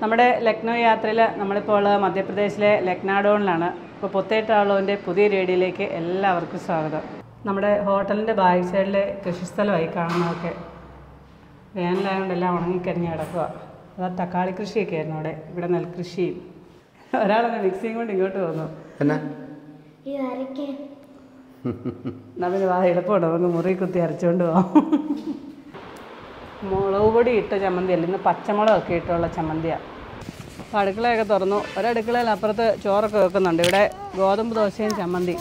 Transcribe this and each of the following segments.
നമ്മുടെ ലക്നൗ യാത്രയിൽ നമ്മളിപ്പോൾ ഉള്ളത് മധ്യപ്രദേശിലെ ലക്നാഡോണിലാണ്. ഇപ്പോൾ പൊത്തേട്ടാളോൻ്റെ പുതിയ റേഡിയോയിലേക്ക് എല്ലാവർക്കും സ്വാഗതം. നമ്മുടെ ഹോട്ടലിൻ്റെ ബാക്ക് സൈഡിലെ കൃഷിസ്ഥലമായി കാണുന്നതൊക്കെ വേനലായതുകൊണ്ട് എല്ലാം ഉണങ്ങിക്കരിഞ്ഞ് കിടക്കുക. അതാ തക്കാളി കൃഷിയൊക്കെ ആയിരുന്നു അവിടെ. ഇവിടെ നെൽകൃഷിയും. ഒരാളെന്നെ മിക്സിയും കൊണ്ട് ഇങ്ങോട്ട് വന്നു. എന്നാ പിന്നെ വാ എളുപ്പമുണ്ടോ, നമുക്ക് മുറി കുത്തി അരച്ചുകൊണ്ട് പോവാം. മുളക് പൊടി ഇട്ട ചമ്മന്തിയല്ല, ഇന്ന് പച്ചമുളകൊക്കെ ഇട്ടുള്ള ചമ്മന്തിയാണ്. അപ്പോൾ അടുക്കളയൊക്കെ തുറന്നു. ഒരടുക്കളയിൽ അപ്പുറത്ത് ചോറൊക്കെ വെക്കുന്നുണ്ട്. ഇവിടെ ഗോതമ്പ് ദോശയും ചമ്മന്തി.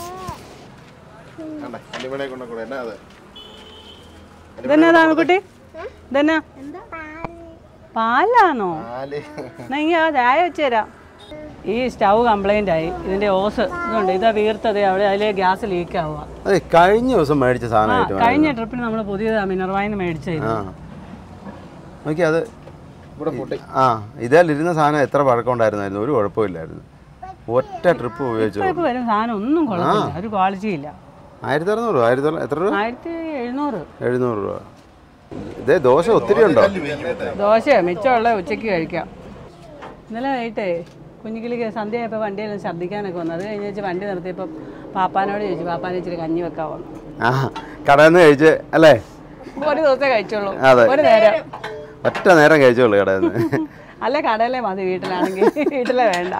ഇതെന്നാ കുട്ടി? ഇതെന്നാ പാലാണോ? എന്നാ ഇങ്ങനെ ആ ചായ വെച്ച് തരാം. ഈ സ്റ്റൗ കംപ്ലൈൻ്റ് ആയി. ഇതിൻ്റെ ഓസ് ഇതുണ്ട്, ഇതാ വീർത്തത്. അവിടെ അതിലെ ഗ്യാസ് ലീക്ക് ആവുക. കഴിഞ്ഞ ദിവസം മേടിച്ച സാധനം. കഴിഞ്ഞ ട്രിപ്പിന് നമ്മൾ പുതിയതാണ് മിനർവായിന്ന് മേടിച്ചത്. നോക്കി അത് ഇതിലിരുന്ന സാധനം എത്ര പഴക്കമുണ്ടായിരുന്നു, ഒരു കുഴപ്പമില്ലായിരുന്നു. ഒറ്റ ട്രിപ്പ് ഉപയോഗിച്ചു വരും സാധനം ഒന്നും കുഴപ്പമില്ല, ഒരു ക്വാളിറ്റി ഇല്ല. 1600 എത്ര രൂപ? 1700 രൂപ. ഇതേ ദോശ ഒത്തിരി ഉണ്ടോ? ദോശ മിച്ചമുള്ള ഉച്ചയ്ക്ക് കഴിക്കാം. ഇന്നലെ വൈകിട്ടേ കുഞ്ഞിക്കിളിക്ക് സന്ധ്യയായപ്പോൾ വണ്ടിയെല്ലാം ഛർദ്ദിക്കാനൊക്കെ വന്നു. അത് കഴിഞ്ഞ് വെച്ച് വണ്ടി നിർത്തിയപ്പോൾ പാപ്പാനോട് ചോദിച്ചു, പാപ്പാനെ ഇച്ചിരി കഞ്ഞി വെക്കാവോ? കടയിൽ നിന്ന് കഴിച്ച് അല്ലേ? ഒരു ദിവസമേ കഴിച്ചോളൂ, ഒരു നേരം, ഒറ്റ നേരം കഴിച്ചോളൂ കടയിൽ നിന്ന്. അല്ല കടയിലേ മതി, വീട്ടിലാണെങ്കിൽ വീട്ടിലെ വേണ്ട.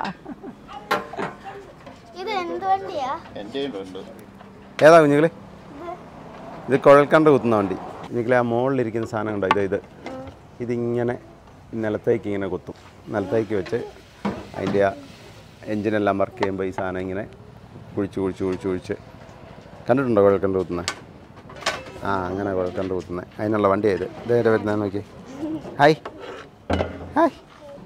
ഏതാ കുഞ്ഞുങ്ങളെ? ഇത് കുഴൽക്കണ്ട കുത്തുന്ന വണ്ടി. കുഞ്ഞുങ്ങളെ ആ മുകളിലിരിക്കുന്ന സാധനം ഉണ്ടോ? ഇതിങ്ങനെ നിലത്തേക്ക് ഇങ്ങനെ കുത്തും. നിലത്തേക്ക് വെച്ച് അതിൻ്റെ ആ എൻജിനെല്ലാം വർക്ക് ചെയ്യുമ്പോൾ ഈ സാധനം ഇങ്ങനെ കുഴിച്ച് കണ്ടിട്ടുണ്ടോ കുഴൽക്കണ്ട കുത്തുന്നത്? അങ്ങനെ കുഴൽക്കണ്ട കുത്തുന്നത് അതിനുള്ള വണ്ടിയായത്. ഇതേരെ വരുന്നത് നോക്കി. Hi hi.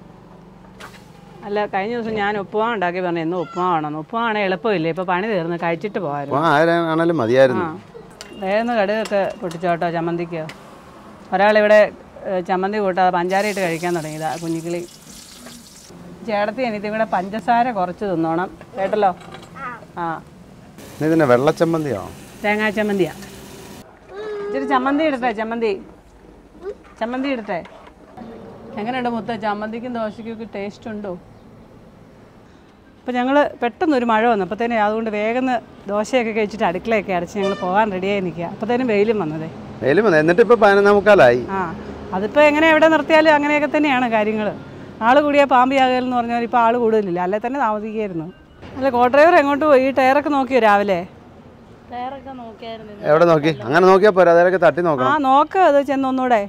അല്ല കഴിഞ്ഞ ദിവസം ഞാൻ ഉപ്പുമാവ് ഉണ്ടാക്കി പറഞ്ഞു, ഇന്ന് ഉപ്പുമാവാണെന്ന്. ഉപ്പുമാവാണെങ്കിൽ എളുപ്പമില്ലേ, ഇപ്പോൾ പണി തീർന്ന് കഴിച്ചിട്ട് പോകാമായിരുന്നു. ആരാണേലും മതിയായിരുന്നു. വേഗം കടുകൊക്കെ പൊട്ടിച്ചോട്ടോ ചമ്മന്തിക്ക്. ഒരാളിവിടെ ചമ്മന്തി കൂട്ടാതെ പഞ്ചാര ഇട്ട് കഴിക്കാൻ തുടങ്ങിയതാ കുഞ്ഞിക്കിളി. ചേട്ടത്തി എനിക്ക് ഇവിടെ പഞ്ചസാര കുറച്ച് തിന്നോണം കേട്ടല്ലോ. ഇതിനെ വെള്ളച്ചമ്മന്തിയോ തേങ്ങാ ചമ്മന്തിയാ? ഇച്ചിരി ചമ്മന്തി ഇടട്ടെ, ചമ്മന്തി ഇടട്ടെ. എങ്ങനെയുണ്ട് മുത്ത? ചമ്മന്തിക്കും ദോശയ്ക്കും ഒക്കെ ടേസ്റ്റ് ഉണ്ടോ? അപ്പോൾ ഞങ്ങൾ പെട്ടെന്നൊരു മഴ വന്നു. അപ്പോഴത്തേനും അതുകൊണ്ട് വേഗം ദോശയൊക്കെ കഴിച്ചിട്ട് അടുക്കളയൊക്കെ അടച്ച് ഞങ്ങൾ പോകാൻ റെഡിയായി നിൽക്കുക. അപ്പോഴത്തേനും വെയിലും വന്നതേ. എന്നിട്ട് ഇപ്പോൾ 11:45. അതിപ്പോൾ എങ്ങനെ എവിടെ നിർത്തിയാലും അങ്ങനെയൊക്കെ തന്നെയാണ് കാര്യങ്ങൾ. ആൾ കൂടിയാൽ പാമ്പിയാകലെന്ന് പറഞ്ഞാൽ ഇപ്പോൾ ആൾ കൂടുതലില്ല, അല്ലെ തന്നെ താമസിക്കുകയായിരുന്നു. അല്ല കോ ഡ്രൈവർ എങ്ങോട്ട് പോയി? ഈ ടയറൊക്കെ നോക്കിയോ രാവിലെ? ടയറൊക്കെ നോക്കിയായിരുന്നു. എവിടെ നോക്കി? അങ്ങനെ നോക്കിയാൽ പോരാ, അതിലൊക്കെ തട്ടി നോക്കണം. നോക്ക്, അത് ചെന്നൊന്നൂടെ.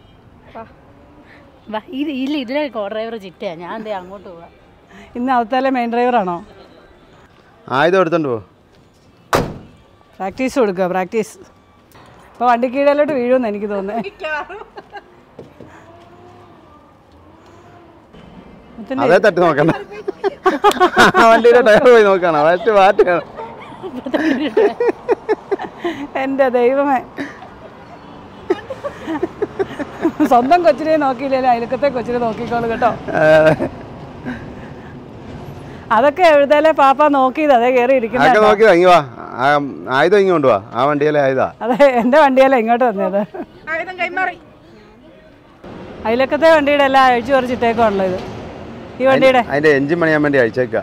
ഇതിലെ കോ ഡ്രൈവർ ചിറ്റയാ, ഞാൻ എന്തേ അങ്ങോട്ട് പോവാ. ഇന്ന് അവിടുത്തെ മെയിൻ ഡ്രൈവറാണോ? ആയുധം എടുത്തോണ്ട് പോ. പ്രാക്ടീസ് കൊടുക്കുക, പ്രാക്ടീസ്. ഇപ്പോൾ വണ്ടി കീഴിലോട്ട് വീഴുമെന്ന് എനിക്ക് തോന്നുന്നത്. അതേ തട്ടി നോക്കണ്ട, വണ്ടിയുടെ ടയർ പോയി നോക്കണം. മാറ്റാണ്. എൻ്റെ ദൈവമേ, സ്വന്തം കൊച്ചിനെ നോക്കിയില്ലല്ലോ, അയൽക്കത്തെ കൊച്ചിനെ നോക്കിക്കോളൂ കേട്ടോ. അതൊക്കെ എഴുതാലേ പാപ്പ നോക്കിയത്, അതേ കയറി ഇരിക്കുന്നത്. ആയുധം ഇങ്ങോട്ട് വാ. ആ വണ്ടിയിലെ ആയുധ. അതെ, എൻ്റെ വണ്ടിയല്ലേ ഇങ്ങോട്ട് വന്നത്. അയലക്കത്തെ വണ്ടിയുടെ എല്ലാം അഴിച്ചു പറിച്ചിട്ടേക്കാണല്ലോ ഇത്. ഈ വണ്ടിയുടെ അതിന്റെ എഞ്ചിൻ പണിയാൻ വേണ്ടി അഴിച്ചേക്കാം.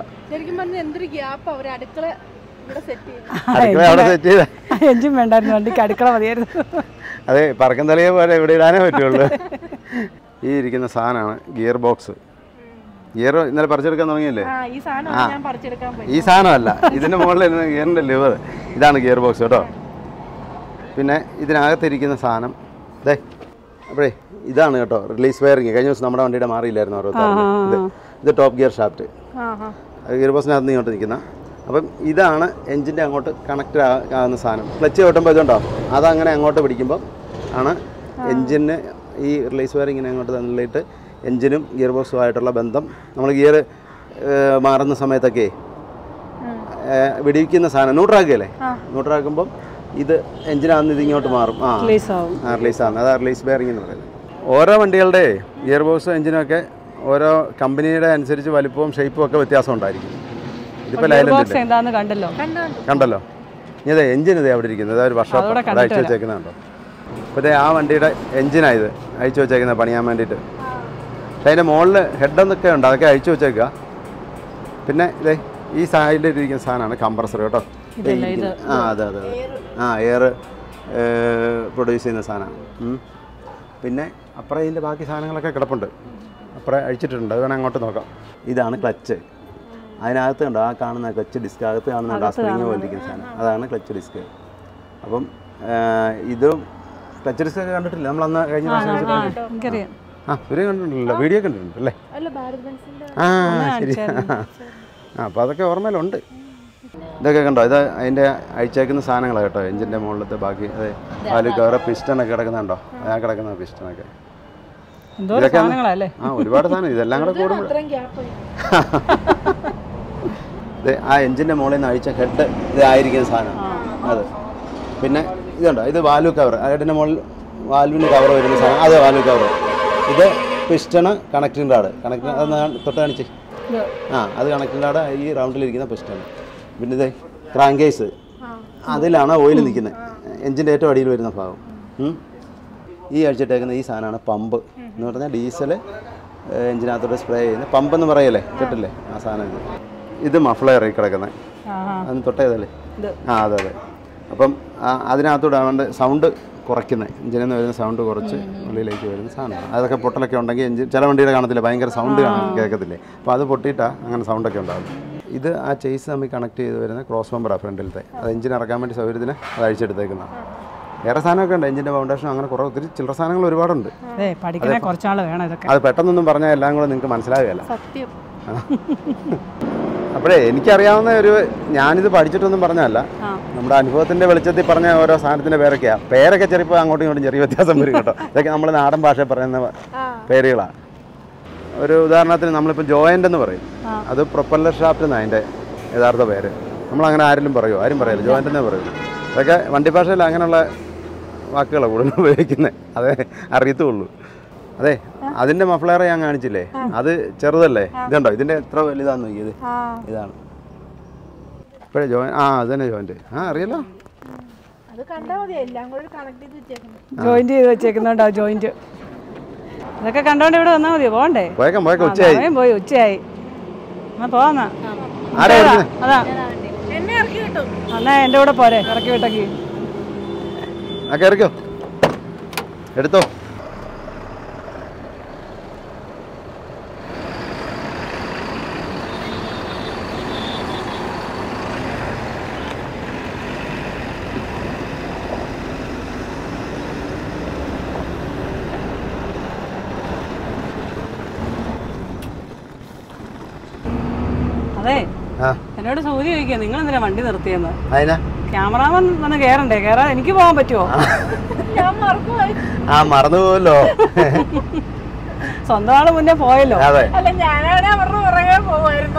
എഞ്ചിൻ വേണ്ടായിരുന്നു, വണ്ടിക്ക് അടുക്കള മതിയായിരുന്നു. അതെ, പറക്കം തലയെ പോലെ ഇവിടെ ഇടാനേ പറ്റുള്ളൂ. ഈ ഇരിക്കുന്ന സാധനമാണ് ഗിയർ ബോക്സ്. ഗിയർ ഇന്നലെ പറിച്ചെടുക്കാൻ തുടങ്ങിയല്ലേ? ഈ സാധനമല്ല, ഇതിന്റെ മുകളിൽ ഗിയറിന്റെ ലിവർ. ഇതാണ് ഗിയർ ബോക്സ് കേട്ടോ. പിന്നെ ഇതിനകത്തിരിക്കുന്ന സാധനം അപ്പോഴേ ഇതാണ് കേട്ടോ റിലീസ് വയറിങ്. കഴിഞ്ഞ ദിവസം നമ്മുടെ വണ്ടിയുടെ മാറിയില്ലായിരുന്നു 66. ഇത് ടോപ്പ് ഗിയർ ഷാഫ്റ്റ്. ഗിയർ ബോക്സിനകത്ത് ഇങ്ങോട്ട് നിൽക്കുന്ന. അപ്പം ഇതാണ് എഞ്ചിൻ്റെ അങ്ങോട്ട് കണക്റ്റ് ആകുന്ന സാധനം. ക്ലച്ച് ചവിട്ടുമ്പോൾ ഇതുണ്ടോ, അതങ്ങനെ അങ്ങോട്ട് പിടിക്കുമ്പോൾ ആണ് എഞ്ചിന് ഈ റിലീസ് വയറിങ്ങിനെ അങ്ങോട്ട് തള്ളിയിട്ട് എഞ്ചിനും ഗിയർ ബോക്സുമായിട്ടുള്ള ബന്ധം. നമ്മൾ ഗിയർ മാറുന്ന സമയത്തൊക്കെ വെടിവെക്കുന്ന സാധനം ന്യൂട്രാക്കുകയല്ലേ, ന്യൂട്രാക്കുമ്പം ഇത് എഞ്ചിനാകുന്ന ഇതിങ്ങോട്ട് മാറും. റിലീസാണ്, അതാണ് റിലീസ് ബെയറിംഗ് എന്ന് പറയുന്നത്. ഓരോ വണ്ടികളുടെ ഗിയർ ബോക്സും എഞ്ചിനൊക്കെ ഓരോ കമ്പനിയുടെ അനുസരിച്ച് വലിപ്പവും ഷേപ്പും ഒക്കെ വ്യത്യാസം ഉണ്ടായിരിക്കും. ഇതിപ്പോൾ ലൈലൻഡ് കണ്ടല്ലോ. ഇതേ എഞ്ചിൻ ഇതേ അവിടെ ഇരിക്കുന്നത്, ഒരു വർഷം അയച്ചു വെച്ചേക്കുന്നുണ്ടോ. അപ്പോൾ ഇതേ ആ വണ്ടിയുടെ എഞ്ചിനായത് അയച്ചു വെച്ചേക്കുന്നത് പണിയാൻ വേണ്ടിയിട്ട്. അതിൻ്റെ മുകളിൽ ഹെഡെന്നൊക്കെ ഉണ്ട്, അതൊക്കെ അഴിച്ചു വെച്ചേക്കുക. പിന്നെ ഇതേ ഈ സൈഡിലിരിക്കുന്ന സാധനമാണ് കംപ്രസർ കേട്ടോ. അതെ അതെ അതെ, എയർ പ്രൊഡ്യൂസ് ചെയ്യുന്ന സാധനമാണ്. പിന്നെ അപ്പുറം ഇതിൻ്റെ ബാക്കി സാധനങ്ങളൊക്കെ കിടപ്പുണ്ട്, അപ്പുറം അഴിച്ചിട്ടുണ്ട്, അത് വേണം അങ്ങോട്ട് നോക്കാം. ഇതാണ് ക്ലച്ച്. അതിനകത്ത് കണ്ടോ ആ കാണുന്ന ക്ലച്ച് ഡിസ്ക്, അകത്ത് കാണുന്നുണ്ട് ആ സ്പ്രിങ് പോലിരിക്കുന്ന സാധനം, അതാണ് ക്ലച്ച് ഡിസ്ക്. അപ്പം ഇതും ക്ലച്ച് ഡിസ്ക് ഒക്കെ കണ്ടിട്ടില്ല നമ്മളന്ന് കഴിഞ്ഞ പ്രാവശ്യം? ഇവരെ കണ്ടിട്ടുണ്ടല്ലോ, വീഡിയോ കണ്ടിട്ടുണ്ട് അല്ലേ? ശരി. അപ്പോൾ അതൊക്കെ ഓർമ്മയിലുണ്ട്. ഇതൊക്കെ കണ്ടോ, ഇത് അതിൻ്റെ അഴിച്ചേക്കുന്ന സാധനങ്ങളാണ് കേട്ടോ, എഞ്ചിൻ്റെ മുകളിലത്തെ ബാക്കി. അതെ, അതിൽ വേറെ പിസ്റ്റണൊക്കെ കിടക്കുന്നുണ്ടോ, ആ കിടക്കുന്ന പിസ്റ്റണൊക്കെ. ഇതൊക്കെ ഒരുപാട് സാധനം, ഇതെല്ലാം കൂടെ കൂടുമ്പോൾ ആ എഞ്ചിൻ്റെ മുകളിൽ നിന്ന് അഴിച്ച ഹെഡ് ഇതായിരിക്കുന്ന സാധനമാണ് അത്. പിന്നെ ഇതുണ്ടോ, ഇത് വാൽവ് കവർ, ഹെഡിൻ്റെ മുകളിൽ വാൽവിൻ്റെ കവർ വരുന്ന സാധനം, അത് വാൽവ് കവർ. ഇത് പിസ്റ്റണ്, കണക്റ്റിംഗ് റാഡ്. കണക്റ്റിംഗ് അത് തൊട്ട് കാണിച്ച്, അത് കണക്റ്റിംഗ് റാഡ്, ഈ റൗണ്ടിലിരിക്കുന്ന പിസ്റ്റണ്. പിന്നെ ഇത് ക്രാങ്ക് കേസ്, അതിലാണ് ഓയിൽ നിൽക്കുന്നത്, എഞ്ചിൻ്റെ ഏറ്റവും അടിയിൽ വരുന്ന ഭാഗം. ഈ അഴിച്ചിട്ടേക്കുന്ന ഈ സാധനമാണ് പമ്പ് എന്ന് പറഞ്ഞാൽ ഡീസൽ എഞ്ചിനകത്തോടെ സ്പ്രേ ചെയ്യുന്നത് പമ്പ് എന്ന് പറയല്ലേ, കേട്ടില്ലേ ആ സാധനം. ഇത് മഫ്ലർ ഈ കിടക്കുന്നത്, അതിന് തൊട്ടേതല്ലേ? അതെ അതെ. അപ്പം അതിനകത്തൂടെ അതുകൊണ്ട് സൗണ്ട് കുറയ്ക്കുന്നത്, എഞ്ചിനിൽ നിന്ന് വരുന്ന സൗണ്ട് കുറച്ച് ഉള്ളിലേക്ക് വരുന്ന സാധനമാണ്. അതൊക്കെ പൊട്ടലൊക്കെ ഉണ്ടെങ്കിൽ എഞ്ചിൻ ചില വണ്ടിയുടെ കാണത്തില്ല, ഭയങ്കര സൗണ്ട് കേൾക്കത്തില്ലേ, അപ്പോൾ അത് പൊട്ടിയിട്ടാണ് അങ്ങനെ സൗണ്ടൊക്കെ ഉണ്ടാകും. ഇത് ആ ചേസ് തമ്മിൽ കണക്ട് ചെയ്ത് വരുന്ന ക്രോസ് ബമ്പറാണ് ഫ്രണ്ടിലത്തെ, അത് എഞ്ചിൻ ഇറക്കാൻ വേണ്ടി സൗകര്യത്തിന് അത് അഴിച്ചെടുത്തേക്കുന്നതാണ്. വേറെ സാധനമൊക്കെ ഉണ്ട്, എഞ്ചിൻ്റെ ഫൗണ്ടേഷൻ അങ്ങനെ കുറേ ഒത്തിരി ചില്ലറ സാധനങ്ങൾ ഒരുപാടുണ്ട്. അത് പെട്ടെന്നൊന്നും പറഞ്ഞാൽ എല്ലാം കൂടെ നിങ്ങൾക്ക് മനസ്സിലാവുകയല്ല. അപ്പോഴേ എനിക്കറിയാവുന്ന ഞാനിത് പഠിച്ചിട്ടൊന്നും പറഞ്ഞതല്ല, നമ്മുടെ അനുഭവത്തിൻ്റെ വെളിച്ചത്തിൽ പറഞ്ഞ ഓരോ സാധനത്തിൻ്റെ പേരൊക്കെ ചിലപ്പോൾ അങ്ങോട്ടും ഇങ്ങോട്ടും ചെറിയ വ്യത്യാസം വരും കേട്ടോ. ഇതൊക്കെ നമ്മൾ നാടൻ ഭാഷയിൽ പറയുന്ന പേരുകളാണ്. ഒരു ഉദാഹരണത്തിന് നമ്മളിപ്പോൾ ജോയിൻ്റ് എന്ന് പറയും, അത് പ്രൊപ്പല്ലർ ഷാഫ്റ്റ് എന്നാണ് അതിൻ്റെ യഥാർത്ഥ പേര്. നമ്മളങ്ങനെ ആരെങ്കിലും പറയുമോ? ആരും പറയില്ല, ജോയിൻ്റ് എന്നേ പറയും. അതൊക്കെ വണ്ടി ഭാഷയിൽ അങ്ങനെയുള്ള വാക്കുകളാണ് കൂടുതൽ ഉപയോഗിക്കുന്നത്, അതേ അറിയത്തുള്ളൂ. അതെ, അതിൻ്റെ മഫ്ലർ ഞാൻ കാണിച്ചില്ലേ, അത് ചെറുതല്ലേ, ഇതുണ്ടോ, ഇതിൻ്റെ എത്ര വലുതാന്ന് നോക്കിയത്, ഇതാണ് ഇപ്പോഴേ അത് തന്നെ ജോയിന്റ്. അറിയാലോ, ജോയിന്റ് ചെയ്ത് വെച്ചേക്കുന്നുണ്ടോ, ജോയിന്റ്. ഇതൊക്കെ കണ്ടോണ്ട് ഇവിടെ വന്നാൽ മതിയോ? പോകണ്ടേ? പോയി ഉച്ചയായി, പോവാന്നാ. അതാ എന്നാ എൻ്റെ കൂടെ പോരെ, ഇറക്കി വിട്ടെങ്കിൽ. ഇറക്കോ, എടുത്തോ. അതെ, എന്നോട് സൂര്യ ചോദിക്കുക നിങ്ങൾ എന്തിനാ വണ്ടി നിർത്തിയെന്ന്. ക്യാമറാമാൻ വന്ന് കയറണ്ടേ? കയറാൻ എനിക്ക് പോകാൻ പറ്റുമോ? മറന്നു പോവല്ലോ, സ്വന്തം ആള് മുന്നേ പോയല്ലോ. അല്ല, ഞാനാണ് അവരുടെ പുറകെ പോവായിരുന്നു.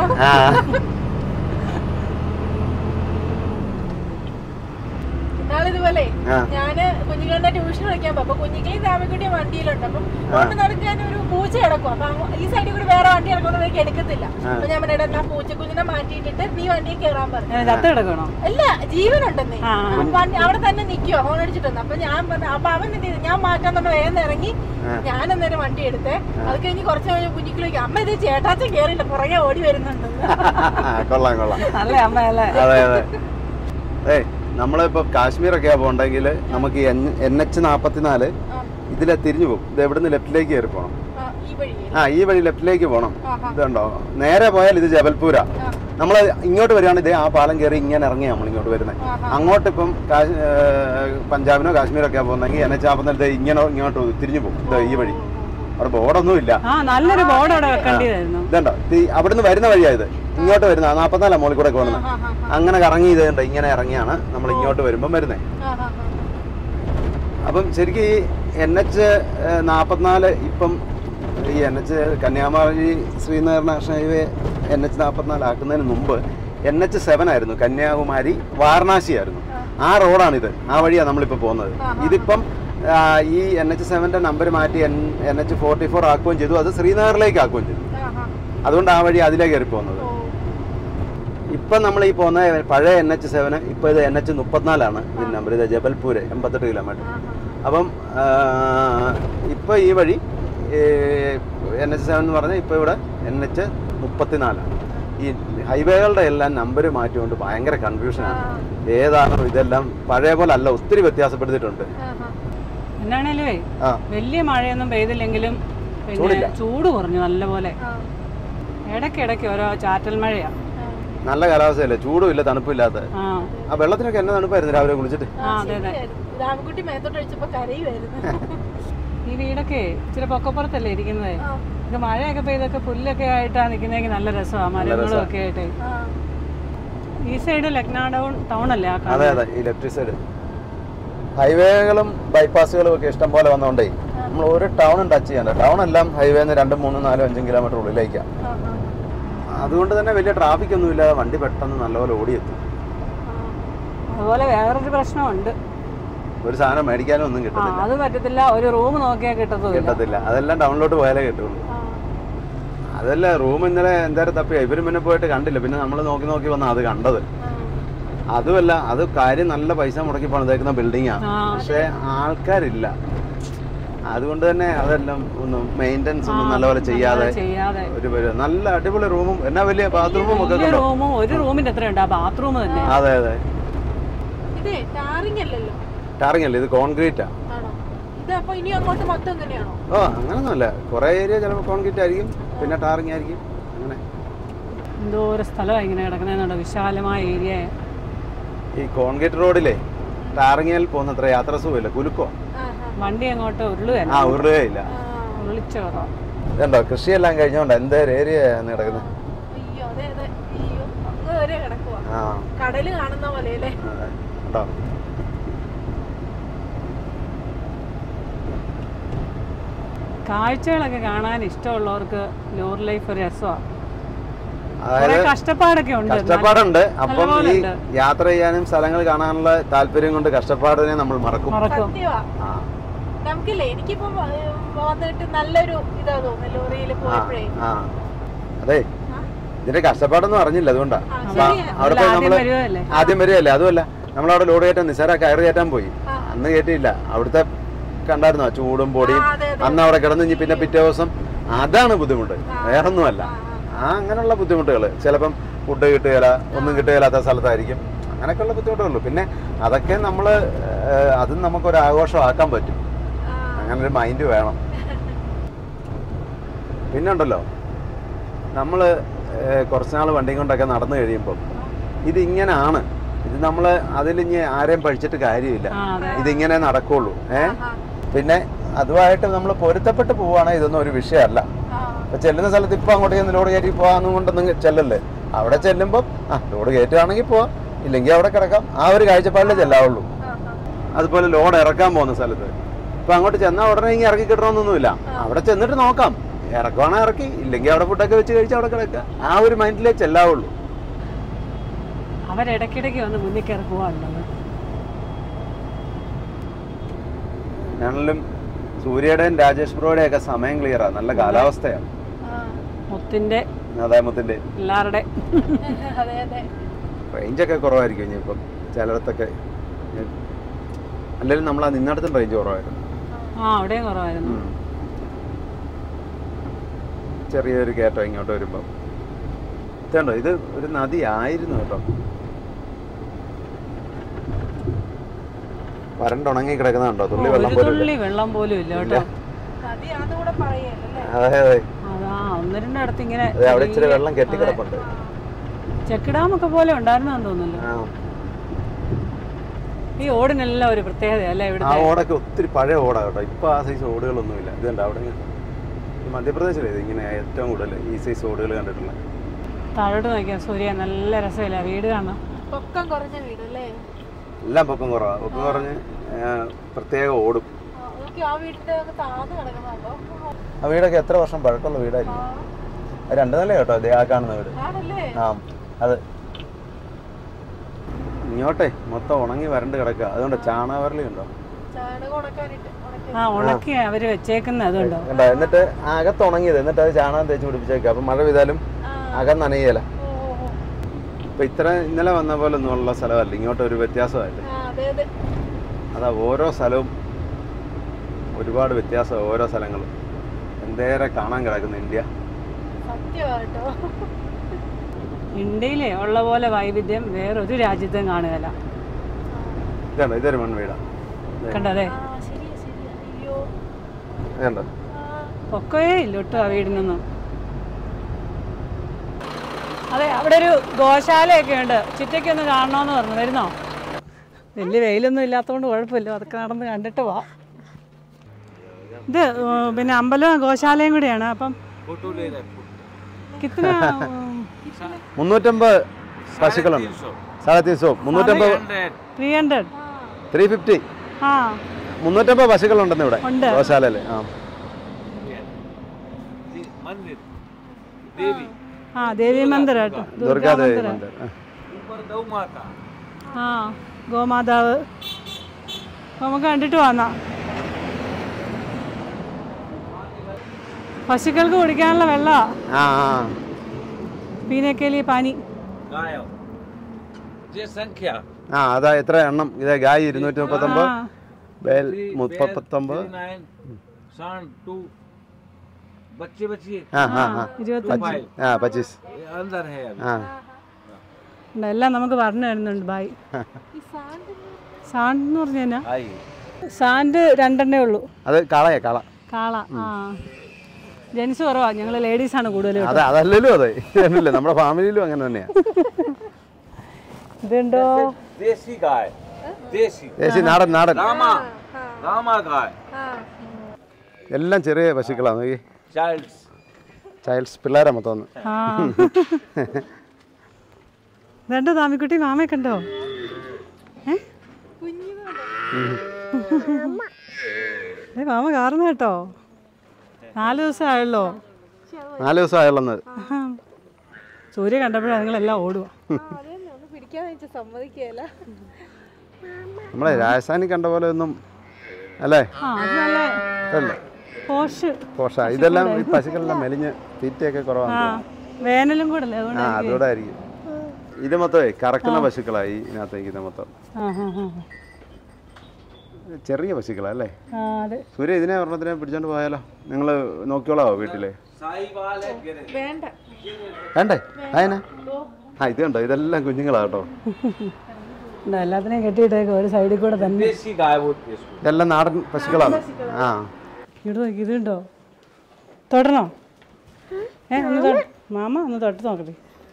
ഇതുപോലെ ഞാന് കുഞ്ഞുങ്ങളുടെ ട്യൂഷൻ കളിക്കാൻ പോകും. അപ്പൊ കുഞ്ഞിക്കളി താമക്കുട്ടി വണ്ടിയിലുണ്ട്. അപ്പം കൊണ്ട് നടക്കാൻ ഒരു പൂച്ച കിടക്കും. അപ്പൊ ഈ സൈഡിൽ കൂടി വേറെ വണ്ടി കിടക്കുന്ന എനിക്ക് എടുക്കത്തില്ല. അപ്പൊ ഞാൻ പറഞ്ഞ എന്നാ പൂച്ചക്കുഞ്ഞിനെ മാറ്റിയിട്ടിട്ട് നീ വണ്ടിയിൽ കയറാൻ പറഞ്ഞു. അല്ല, ജീവനുണ്ടെന്നേ. അവിടെ തന്നെ നിൽക്കുവോ ഹോൺ അടിച്ചിട്ടൊന്ന്. അപ്പൊ ഞാൻ പറഞ്ഞു, അപ്പൊ അവൻ എന്ത് ചെയ്തു, ഞാൻ മാറ്റാൻ തന്നെ വേഗം ഇറങ്ങി. ഞാൻ അന്നേരം വണ്ടി എടുത്തേ. അത് കഴിഞ്ഞ് കുറച്ച് കഴിഞ്ഞ് കുഞ്ഞിക്കളി അമ്മ ഇത് ചേട്ടാച്ചൻ കയറിയില്ല, പുറകെ ഓടി വരുന്നുണ്ട്. അല്ലേ അമ്മ? അല്ലേ. നമ്മളിപ്പോൾ കാശ്മീരൊക്കെയാണ് പോകണ്ടെങ്കിൽ നമുക്ക് NH44 ഇതിലെ തിരിഞ്ഞു പോകും. ഇത് എവിടെ നിന്ന് ലെഫ്റ്റിലേക്ക് കയറി പോകണം. ഈ വഴി ലെഫ്റ്റിലേക്ക് പോകണം. ഇതുണ്ടോ, നേരെ പോയാൽ ഇത് ജബൽപൂരാ. നമ്മൾ ഇങ്ങോട്ട് വരികയാണ്, ഇതേ ആ പാലം കയറി ഇങ്ങനെ ഇറങ്ങിയാണ് നമ്മൾ ഇങ്ങോട്ട് വരുന്നത്. അങ്ങോട്ട് ഇപ്പം പഞ്ചാബിനോ കാശ്മീരൊക്കെയാണ് പോകുന്നെങ്കിൽ NH44 ഇങ്ങോട്ട് തിരിഞ്ഞു പോകും. ഈ വഴി അവിടെ ബോർഡൊന്നും ഇല്ല. നല്ലൊരു ബോർഡ് അവിടെ വെക്കേണ്ടിയായിരുന്നു. ഇതുണ്ടോ, അവിടുന്ന് വരുന്ന വഴിയായത് ഇങ്ങോട്ട് വരുന്ന 44 മുകളിൽ കൂടെ പോകുന്നത്. അങ്ങനെ കറങ്ങി ഇതുണ്ട്, ഇങ്ങനെ ഇറങ്ങിയാണ് നമ്മൾ ഇങ്ങോട്ട് വരുമ്പം വരുന്നത്. അപ്പം ശരിക്കും ഈ NH44 ഇപ്പം ഈ Kanyakumari Srinagar national highway NH44 ആക്കുന്നതിന് മുമ്പ് NH7 ആയിരുന്നു, കന്യാകുമാരി വാരണാസി ആയിരുന്നു. ആ റോഡാണിത്, ആ വഴിയാണ് നമ്മളിപ്പോൾ പോകുന്നത്. ഇതിപ്പം ഈ NH7 നമ്പർ മാറ്റി NH44 ആക്കുകയും ചെയ്തു, അത് ശ്രീനഗറിലേക്ക് ആക്കുകയും ചെയ്തു. അതുകൊണ്ട് ആ വഴി അതിലേക്ക് കയറി പോകുന്നത്. ഇപ്പം നമ്മൾ ഈ പോകുന്ന പഴയ NH7, ഇപ്പോൾ ഇത് NH34 ഇതിൻ്റെ നമ്പർ. ഇത് ജബൽപൂർ 88 കിലോമീറ്റർ. അപ്പം ഇപ്പോൾ ഈ വഴി NH7 എന്ന് പറഞ്ഞാൽ ഇപ്പോൾ ഇവിടെ NH34. ഈ ഹൈവേകളുടെ എല്ലാം നമ്പർ മാറ്റിക്കൊണ്ട് ഭയങ്കര കൺഫ്യൂഷനാണ്. ഏതാണോ ഇതെല്ലാം പഴയ പോലെ അല്ല, ഒത്തിരി വ്യത്യാസപ്പെടുത്തിയിട്ടുണ്ട്. എന്നാണേലുവേ വലിയ മഴയൊന്നും പെയ്തില്ലെങ്കിലും പിന്നെ ചൂട് കുറഞ്ഞു നല്ലപോലെ. ഇടയ്ക്കിടയ്ക്ക് ഓരോ ചാറ്റൽ മഴയാ. നല്ല കാലാവസ്ഥയല്ലേ, ചൂടും ഇല്ല തണുപ്പും ഇല്ലാത്ത. ആ വെള്ളത്തിനൊക്കെ എന്നെ തണുപ്പായിരുന്നു രാവിലെ കുളിച്ചിട്ട്. ഈ വീടൊക്കെ ഇച്ചിരി പൊക്കപ്പുറത്തല്ലേ ഇരിക്കുന്നത്. ഇത് മഴയൊക്കെ പെയ്തൊക്കെ പുല്ലൊക്കെ ആയിട്ടാണ് നിൽക്കുന്നതെങ്കിൽ നല്ല രസമാണ്, മരങ്ങളും ഒക്കെ ആയിട്ട്. ഈ സൈഡ് ലക്നാഡൗൺ ടൗൺ അല്ലേ? അതെ അതെ, ഈ ലെഫ്റ്റ് സൈഡ് ഹൈവേകളും ബൈപ്പാസുകളും ഒക്കെ ഇഷ്ടം പോലെ വന്നോണ്ടേ നമ്മൾ ഒരു ടൗണും ടച്ച് ചെയ്യണ്ട. ടൗൺ എല്ലാം ഹൈവേന്ന് 2, 3, 4, 5 കിലോമീറ്റർ ഉള്ളിലേക്കാണ്. അതുകൊണ്ട് തന്നെ വലിയ ട്രാഫിക് ഒന്നും ഇല്ലാതെ വണ്ടി പെട്ടെന്ന് നല്ലപോലെ ഓടിയെത്തും. അതുപോലെ വേറൊരു പ്രശ്നമുണ്ട്, ഒരു സാധനം മേടിക്കാനും ഒന്നും കിട്ടത്തില്ല. അത് പറ്റത്തില്ല, ഒരു റൂം നോക്കിയാൽ കിട്ടത്തില്ല. അതെല്ലാം ടൗണിലോട്ട് പോയാലേ കിട്ടുള്ളൂ. അതല്ല, റൂം ഇന്നലെ എന്തായാലും തപ്പിയാ, ഇവര് പിന്നെ പോയിട്ട് കണ്ടില്ല. പിന്നെ നമ്മൾ നോക്കി നോക്കി വന്നാ അത് കണ്ടത്. അതുമല്ല, അത് കാര്യം നല്ല പൈസ മുടക്കി പണിതേക്കുന്ന ബിൽഡിങ്ങാണ്, പക്ഷെ ആൾക്കാരില്ല. അതുകൊണ്ട് തന്നെ അതെല്ലാം ഒന്നും മെയിൻ്റെനൻസ് ഒന്നും നല്ലപോലെ ചെയ്യാതെ ഒരു നല്ല അടിപൊളി റൂമും എന്നാ വലിയ ബാത്റൂമും ഒക്കെ. ഒരു റൂമിന്റെ എത്രയുണ്ട് ആ ബാത്റൂം തന്നെ? അതെ അതെ, ടാറിംഗ് അല്ല, ഇത് കോൺക്രീറ്റാ. ഓ അങ്ങനൊന്നുമല്ല, കുറെ ഏരിയ ചിലപ്പോൾ കോൺക്രീറ്റ് ആയിരിക്കും, പിന്നെ ടാറിംഗ് ആയിരിക്കും. അങ്ങനെ എന്തോ ഒരു സ്ഥലമാണ് ഇങ്ങനെ കിടക്കുന്നതെന്നുണ്ടോ, വിശാലമായ ഏരിയ. ഈ കോൺക്രീറ്റ് റോഡിലെ ടാറിങ്ങിൽ പോകുന്നത്ര യാത്ര സുഖമില്ല, കുലുക്കോ വണ്ടി അങ്ങോട്ട് ഉരുളുകയില്ല. ഇതുണ്ടോ കൃഷിയെല്ലാം കഴിഞ്ഞോണ്ട് എന്താ ഏരിയ കിടക്കുന്നത്. കേട്ടോ, കാഴ്ചകളൊക്കെ കാണാൻ ഇഷ്ടമുള്ളവർക്ക് ലോറി ലൈഫ് ഒരു രസമാണ്. കഷ്ടപ്പാടുണ്ട്. അപ്പം ഈ യാത്ര ചെയ്യാനും സ്ഥലങ്ങൾ കാണാനുള്ള താല്പര്യം കൊണ്ട് കഷ്ടപ്പാടിനെ നമ്മൾ മറക്കും. അതെ, ഇതിന്റെ കഷ്ടപ്പാടൊന്നും അറിഞ്ഞില്ല, അതുകൊണ്ടാ. അവിടെ പോയി നമ്മള് ആദ്യം വരികയല്ലേ. അതുമല്ല, നമ്മളവിടെ ലോഡ് കയറ്റാൻ നിസാര കയറി കയറ്റാൻ പോയി, അന്ന് കയറ്റിയില്ല. അവിടുത്തെ കണ്ടായിരുന്നോ ചൂടും പൊടിയും. അന്ന് അവിടെ കിടന്ന് പിന്നെ പിറ്റേ ദിവസം, അതാണ് ബുദ്ധിമുട്ട്, വേറൊന്നുമല്ല. അങ്ങനെയുള്ള ബുദ്ധിമുട്ടുകൾ. ചിലപ്പം ഫുഡ് കിട്ടുകയില്ല, ഒന്നും കിട്ടുകയില്ലാത്ത സ്ഥലത്തായിരിക്കും. അങ്ങനെയൊക്കെയുള്ള ബുദ്ധിമുട്ടുള്ളൂ. പിന്നെ അതൊക്കെ നമ്മൾ അതും നമുക്കൊരു ആഘോഷമാക്കാൻ പറ്റും. അങ്ങനെ ഒരു മൈൻഡ് വേണം. പിന്നെ ഉണ്ടല്ലോ, നമ്മൾ കുറച്ചുനാൾ വണ്ടിയും കൊണ്ടൊക്കെ നടന്നു കഴിയുമ്പം ഇതിങ്ങനെയാണ്, ഇത് നമ്മൾ അതിലിഞ്ഞ് ആരെയും പഴിച്ചിട്ട് കാര്യമില്ല, ഇതിങ്ങനെ നടക്കുള്ളൂ. പിന്നെ അതുമായിട്ട് നമ്മൾ പൊരുത്തപ്പെട്ട് പോവുകയാണെങ്കിൽ ഇതൊന്നും ഒരു വിഷയമല്ല. ഇപ്പം ചെല്ലുന്ന സ്ഥലത്ത് ഇപ്പം അങ്ങോട്ടേക്ക് ലോഡ് കയറ്റി പോകാമെന്നും കൊണ്ടൊന്നും ചെല്ലല്ലേ. അവിടെ ചെല്ലുമ്പം ലോഡ് കയറ്റുകയാണെങ്കിൽ പോവാം, ഇല്ലെങ്കിൽ അവിടെ കിടക്കാം. ആ ഒരു കാഴ്ചപ്പാടിലേ ചെല്ലാവുള്ളൂ. അതുപോലെ ലോഡ് ഇറക്കാൻ പോകുന്ന സ്ഥലത്ത് ഇപ്പം അങ്ങോട്ട് ചെന്നാൽ ഉടനെ ഇങ്ങനെ ഇറക്കി കിട്ടണമെന്നൊന്നുമില്ല. അവിടെ ചെന്നിട്ട് നോക്കാം, ഇറക്കുവാണെങ്കിൽ ഇറക്കി, ഇല്ലെങ്കിൽ അവിടെ ഫുഡൊക്കെ വെച്ച് കഴിച്ച് അവിടെ കിടക്കുക. ആ ഒരു മൈൻഡിലേ ചെല്ലാവുള്ളൂ. അവരിടയ്ക്കിടയ്ക്ക് വന്ന് മുന്നിൽ കയറി പോകാറുള്ളത്. ഞാനെല്ലാം സൂര്യയുടെയും രാജേഷ് ബ്രോയുടെയും ഒക്കെ സമയം ക്ലിയറാണ്, നല്ല കാലാവസ്ഥയാണ്. മുത്തിന്റെ എല്ലാവരുടെ റേഞ്ചൊക്കെ കുറവായിരിക്കും ഇനിയിപ്പം ചിലയിടത്തൊക്കെ. അല്ലെങ്കിൽ നമ്മൾ ആ നിന്നിടത്തും റേഞ്ച് കുറവായിരുന്നു. അവിടെയും കുറവായിരുന്നു. ചെറിയൊരു കയറ്റം ഇങ്ങോട്ട് വരുമ്പം ഇതുണ്ടോ, ഇത് ഒരു നദി ആയിരുന്നു കേട്ടോ. വരണ്ടുണങ്ങി കിടക്കുന്നുണ്ടോ, തുള്ളി വെള്ളം പോലും ഇല്ല കേട്ടോ. അതെ അതെ, ഒന്ന് രണ്ടിടത്ത് ഇങ്ങനെ അവിടെ ഇച്ചിരി വെള്ളം കെട്ടിക്കിടപ്പുണ്ട്. ചെക്ക് ഡാമൊക്കെ പോലെ ഉണ്ടായിരുന്നെന്ന് തോന്നുന്നല്ലോ. ഈ ഓടിനെല്ലാം ഒരു പ്രത്യേകത അല്ലേ ഇവിടെ. ആ ഓടൊക്കെ ഒത്തിരി പഴയ ഓടാ കേട്ടോ. ഇപ്പൊ ആ സൈസ് ഓടുകളൊന്നുമില്ല. ഇതുണ്ട് അവിടെ മധ്യപ്രദേശിലെ ഇങ്ങനെ ഏറ്റവും കൂടുതൽ ഈ സൈസ് ഓടുകൾ കണ്ടിട്ടുള്ള. താഴോട്ട് നോക്കിയാ സൂര്യ നല്ല രസമില്ല വീട് കാണാം. പൊക്കം കുറഞ്ഞ വീടല്ലേ? എല്ലാം പൊക്കം കുറവാ. പൊക്കം കുറഞ്ഞ് പ്രത്യേക ഓടും. ആ വീടൊക്കെ എത്ര വർഷം പഴക്കമുള്ള വീടായിരിക്കും. അത് 2 നില കേട്ടോ ആ കാണുന്ന വീട്. ആ അത് ഇങ്ങോട്ടെ മൊത്തം ഉണങ്ങി വരണ്ട് കിടക്കുക. അതുകൊണ്ട് ചാണകവരലി ഉണ്ടോ, ഉണക്കി അവര് വെച്ചേക്കുന്ന അതുകൊണ്ടോ. എന്നിട്ട് അകത്ത് ഉണങ്ങിയത്, എന്നിട്ട് അത് ചാണകം തേച്ച് പിടിപ്പിച്ചേക്കുക. അപ്പൊ മഴ പെയ്താലും അകം നനയല. ഇപ്പൊ ഇത്ര ഇന്നലെ വന്ന പോലെ ഒന്നും ഉള്ള സ്ഥലമല്ല, ഇങ്ങോട്ട് ഒരു വ്യത്യാസമായിട്ട്. അതാ ഓരോ സ്ഥലവും ഒരുപാട് വ്യത്യാസം. ഓരോ സ്ഥലങ്ങളും എന്തേരെ കാണാൻ കിടക്കുന്നു ഇന്ത്യ. സത്യമാട്ടോ. ഇന്ത്യയിലെ ഉള്ള പോലെ വൈവിധ്യം വേറൊരു രാജ്യത്തും കാണുകയില്ല. ഇതൊരു മൺവീടാ കണ്ടതേ പൊക്കവേ ഇല്ല ഒട്ടും ആ വീടിനൊന്നും. അതെ, അവിടെ ഒരു ഗോശാലയൊക്കെ ഉണ്ട്. ചിറ്റയ്ക്കൊന്ന് കാണണമെന്ന് പറഞ്ഞു. വരുന്നോ? വലിയ വെയിലൊന്നും ഇല്ലാത്തതുകൊണ്ട് കുഴപ്പമില്ല, അതൊക്കെ നടന്ന് കണ്ടിട്ട് പോവാം. ഇത് പിന്നെ അമ്പലവും ഗോശാലയും കൂടിയാണ്. അപ്പം 350 പശുക്കളുണ്ട്. 350 300 350 ആ 350 പശുക്കളുണ്ടെന്ന് ഇവിടെ ഗോശാലയില്. ആ ദേവി മന്ദിർ കേട്ടോ, ദുർഗാദേവി മന്ദിർ. ആ ഗോമാതാവ്. നമുക്ക് കണ്ടിട്ട് വന്നാ. പശുക്കൾക്ക് കുടിക്കാനുള്ള വെള്ളമാ. പീനക്കേലി പാനി. അതാ എത്ര എണ്ണം? ഇത് ഗായ് 239, बैल 39, बच्चे 25 अंदर है. എല്ലാം നമുക്ക് പറഞ്ഞു തരുന്നുണ്ട്. ബായ് സാൻഡ് എന്ന് പറഞ്ഞു കഴിഞ്ഞാൽ സാൻഡ് 2 ഉള്ളൂ. അത് കാളയാ, കാള. കാള. ആ ജെൻസ് കുറവാ, ഞങ്ങൾ ലേഡീസാണ് കൂടുതലും. അതല്ലല്ലോ, അതെ നമ്മുടെ ഫാമിലിയിലും അങ്ങനെ തന്നെയാ. ഇതുണ്ടോ? देसी गाय, ദേശി നാടൻ നാടൻ रामा गाय. എല്ലാം ചെറിയ പശുക്കളാണ്. ചൈൽഡ്സ് പിള്ളേരാ മൊത്തം. ഇതെന്താ താമിക്കുട്ടി, മാമയെ കണ്ടോ? മാമ കാർന്ന് കേട്ടോ. 4 ദിവസം ആയല്ലോ. 4 ദിവസം ആയുള്ളത്. സൂര്യ കണ്ടപ്പോഴാണ് നിങ്ങളെല്ലാം ഓടുക. നമ്മളെ രാജസ്ഥാനി കണ്ട പോലെ ഒന്നും അല്ലേ? പോഷ. ഇതെല്ലാം ഈ പശുക്കളെല്ലാം മെലിഞ്ഞ് തീറ്റയൊക്കെ കുറവാണ്. വേനലും കൂടെ അതുകൂടെ ആയിരിക്കും. ഇത് മൊത്തമേ കറക്കുന്ന പശുക്കളായി ഇതിനകത്തേക്ക്. ഇത് മൊത്തം ചെറിയ പശുക്കളാ അല്ലേ? സൂര്യ ഇതിനെ ഒരെണ്ണത്തിനെ പിടിച്ചോണ്ട് പോയാലോ? നിങ്ങൾ നോക്കിയോളാവോ വീട്ടില്? വേണ്ടേ? അതിനാ? ഇത് കണ്ടോ, ഇതെല്ലാം കുഞ്ഞുങ്ങളാ കേട്ടോ. എല്ലാത്തിനെയും കെട്ടിയിട്ടേക്ക് ഒരു സൈഡിൽ കൂടെ തന്നെ. ഇതെല്ലാം നാടൻ പശുക്കളാണ്. ഇവിടെ നോക്കി, ഇതുണ്ടോ? തൊടണോ? ഒന്ന് മാമ ഒന്ന് തൊട്ട് നോക്കട്ടെ.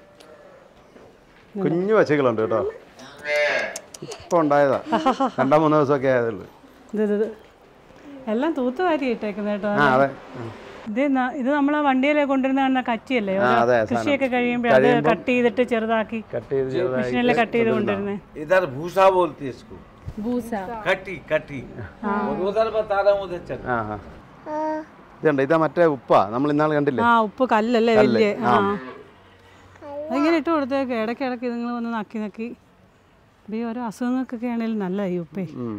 കുഞ്ഞു പശുക്കളുണ്ട് കേട്ടോ. ഇപ്പൊ ഉണ്ടായതാ, 2-3 ദിവസമൊക്കെ ആയതുള്ളൂ. ഇത് എല്ലാം തൂത്ത് വാരി ഇട്ടേക്കുന്ന കേട്ടോ. അതെ. ഇത് നമ്മളെ വണ്ടിയിലെ കൊണ്ടുവരുന്ന കാണുന്ന കച്ചിയല്ലേ? കൃഷിയൊക്കെ കഴിയുമ്പോൾ അത് കട്ട് ചെയ്തിട്ട് ചെറുതാക്കി മെഷീനിലെ കട്ട് ചെയ്ത് കൊണ്ടുവരുന്നേ. इधर भूसा बोलती है इसको. भूसा कटी. और उधर बता रहा हूँ उधर चल. ഇതുണ്ട്, ഇതാ മറ്റേ ഉപ്പാ നമ്മൾ ഇന്നാൾ കണ്ടില്ലേ? ഉപ്പ് കല്ലല്ലേ വലിയ. അതിങ്ങനെ ഇട്ട് കൊടുത്തേക്ക്. ഇടയ്ക്ക് ഇതുങ്ങൾ വന്ന് നക്കി ഓരോ അസുഖങ്ങൾക്കൊക്കെ ആണെങ്കിലും നല്ല ഈ ഉപ്പേ.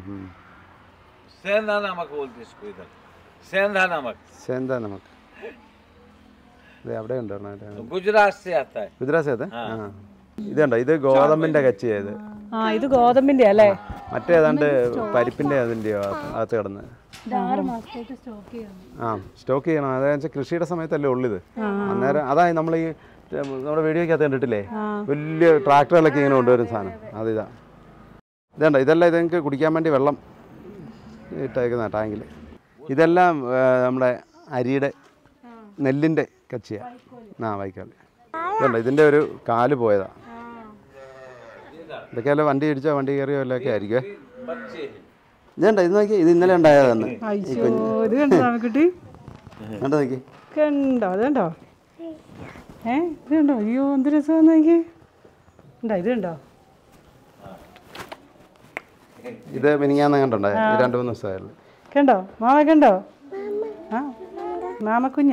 सेंधा नमक बोलते इसको इधर. सेंधा नमक. അവിടെ ഉണ്ടോ? गुजरात से आता है. ഗുജറാത്ത്. ഇതുണ്ടോ, ഇത് ഗോതമ്പിന്റെ കച്ചിയായത്. ഇത് ഗോതമ്പിന്റെ അല്ലേ? മറ്റേതാണ്ട് പരിപ്പിന്റെ അതിന്റെയോ അകത്ത് കിടന്ന്. 6 മാസത്തേക്ക് സ്റ്റോക്ക് ചെയ്യണം. അതായത് കൃഷിയുടെ സമയത്തല്ലേ ഉള്ളത്. അന്നേരം അതായി നമ്മൾ ഈ നമ്മുടെ വീഡിയോക്കകത്ത് കണ്ടിട്ടില്ലേ, വലിയ ട്രാക്ടറിലൊക്കെ ഇങ്ങനെ കൊണ്ടുവരും സാധനം. അതിതാ. ഇതുണ്ടോ, ഇതെല്ലാം ഇതെനിക്ക് കുടിക്കാൻ വേണ്ടി വെള്ളം ഇട്ടേക്കുന്ന ടാങ്കിൽ. ഇതെല്ലാം നമ്മുടെ അരിയുടെ നെല്ലിൻ്റെ കച്ചിയാണ്. വൈക്കാൽ. ഇതുണ്ടോ, ഇതിൻ്റെ ഒരു കാല് പോയതാ. ഇതൊക്കെ അല്ല വണ്ടി ഇടിച്ചോ വണ്ടി കയറിയോ എല്ലൊക്കെ ആയിരിക്കുമേ. ഇതുണ്ടോ, ഇത് നോക്കി, ഇത് ഇന്നലെ ഉണ്ടായതാണ്. കണ്ടോ നോക്കി, കണ്ടോ? അതുണ്ടോ? ഇതുണ്ടോ? അയ്യോ എന്ത് രസമാണെന്ന് നോക്കി. ഇതുണ്ടോ? ഇത് മിനിങ്ങാന്ന് കണ്ടുണ്ടായി. 2-3 ദിവസമായുള്ളൂ. കണ്ടോ മാമ? കണ്ടോ? മാമക്കുഞ്ഞ.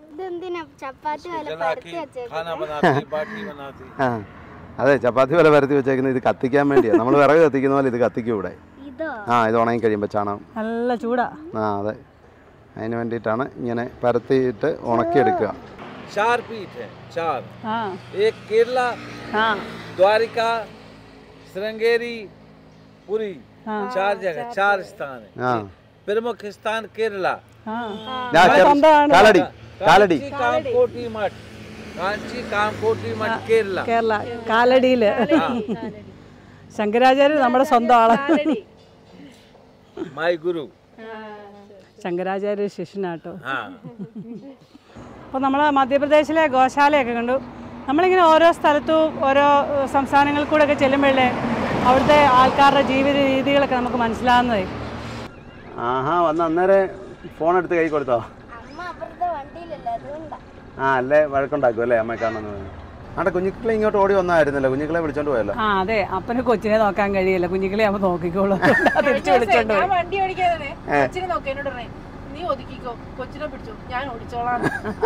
അതെ, ചപ്പാത്തി പോലെ പരത്തി വെച്ചേക്കുന്നത്. ഇത് കത്തിക്കാൻ വേണ്ടിയാ. നമ്മൾ വിറക് കത്തിക്കുന്ന പോലെ ഇത് കത്തിക്കും ഇവിടെ. ഇത് ഉണങ്ങി കഴിയുമ്പോൾ ചാണകം നല്ല ചൂടാ. അതെ, അതിന് വേണ്ടിയിട്ടാണ് ഇങ്ങനെ പരത്തിയിട്ട് ഉണക്കിയെടുക്കുക. 4 पीठ है. 4. एक केरला, द्वारिका, श्रृंगेरी, पुरी. 4 जगह, 4 स्थान है. प्रमुख स्थान केरला കാലടി കാലടി कांची कामकोटी मठ केरला കേരള കാലടിയില് ശങ്കരാചാര്യ നമ്മുടെ സ്വന്തം ആള്. माय गुरु ശങ്കരാചാര്യ ശിഷ്യനാട്ടോ. हाँ അപ്പോൾ നമ്മൾ മധ്യപ്രദേശിലെ ഗോശാലയൊക്കെ കണ്ടു. നമ്മളിങ്ങനെ ഓരോ സ്ഥലത്തും ഓരോ സംസ്ഥാനങ്ങളിൽ കൂടെ ഒക്കെ ചെല്ലുമ്പോഴേ അവിടുത്തെ ആൾക്കാരുടെ ജീവിത രീതികളൊക്കെ നമുക്ക് മനസ്സിലാകുന്നത്. ആഹാ വന്ന് അന്നേരം ഫോൺ എടുത്ത് കൈ കൊടുത്തോ? ആ അല്ലേ വഴക്കുണ്ടാക്കും അല്ലേ അമ്മ കാണുന്നത്. അവിടെ കുഞ്ഞിക്കളെ ഇങ്ങോട്ട് ഓടി വന്നായിരുന്നല്ലോ, കുഞ്ഞിക്കളെ വിളിച്ചോണ്ട് പോയല്ലോ. ആ അതെ, അപ്പന് കൊച്ചിനെ നോക്കാൻ കഴിയില്ല, കുഞ്ഞിക്കളെ ആവുമ്പോൾ നോക്കിക്കോളൂ. തിരിച്ചു വിളിച്ചോണ്ട് പോയി. വണ്ടി ഓടിക്കാതെ കൊച്ചിനെ നോക്കി എന്നോട് പറയും, നീ ഒതുക്കിക്കോ, കൊച്ചിനെ പിടിച്ചോ, ഞാൻ ഓടിച്ചോളാം.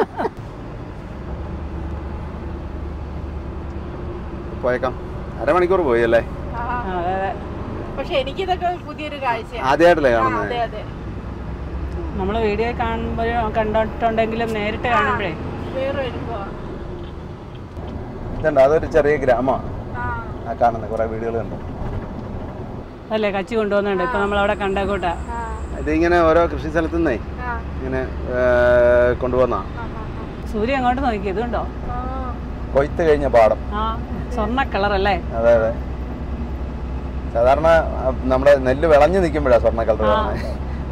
പോയേക്കാം. അരമണിക്കൂർ പോയി അല്ലേ? അതെ അതെ. പക്ഷെ എനിക്കിതൊക്കെ പുതിയൊരു കാഴ്ചയാണ്. ആദ്യമായിട്ടല്ലേ കാണുന്നത്? അതെ അതെ. നമ്മൾ വീഡിയോ കാണുമ്പോഴും കണ്ടിട്ടുണ്ടെങ്കിലും നേരിട്ട് കാണുമ്പോഴേ വേറെ അനുഭവം. ഇതുണ്ട്, അതൊരു ചെറിയ ഗ്രാമമാണ് ആ കാണുന്നത്. കുറെ വീടുകൾ കണ്ടു അല്ലേ, കച്ചി കൊണ്ടുവന്നുണ്ട്. ഇപ്പൊ നമ്മളവിടെ കണ്ടേക്കൂട്ടാ. ഇതിങ്ങനെ ഓരോ കൃഷി സ്ഥലത്തു നിന്നേ ഇങ്ങനെ കൊണ്ടുപോകുന്ന. സൂര്യ അങ്ങോട്ട് നോക്കി, ഇതുണ്ടോ കൊയ്ത്ത് കഴിഞ്ഞ പാടം. ആ സ്വർണ്ണ കളറല്ലേ? അതെ അതെ. സാധാരണ നമ്മുടെ നെല്ല് വിളഞ്ഞു നിൽക്കുമ്പോഴാണ് സ്വർണ്ണ കളർ കാണുന്നത്.